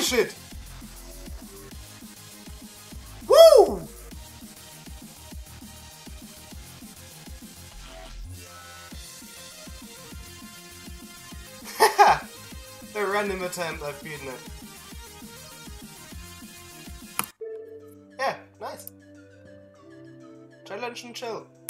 Bullshit! Woo! Haha! The random attempt, I've beaten it. Yeah, nice. Challenge and chill.